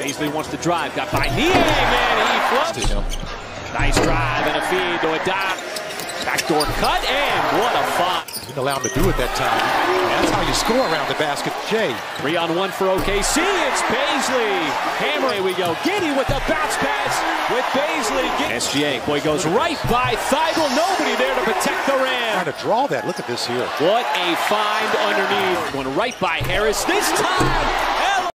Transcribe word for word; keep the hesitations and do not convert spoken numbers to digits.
Paisley wants to drive, got by Niang, and he floats. Nice drive and a feed to Adak. Backdoor cut, and what a find. Didn't allow him to do it that time. That's how you score around the basket, Jay. Three on one for O K C, it's Paisley. Hammer, here we go. Giddey with the bounce pass with Paisley. S G A, boy, goes right by Thybulle. Nobody there to protect the rim. Trying to draw that, look at this here. What a find underneath. Going right by Harris this time.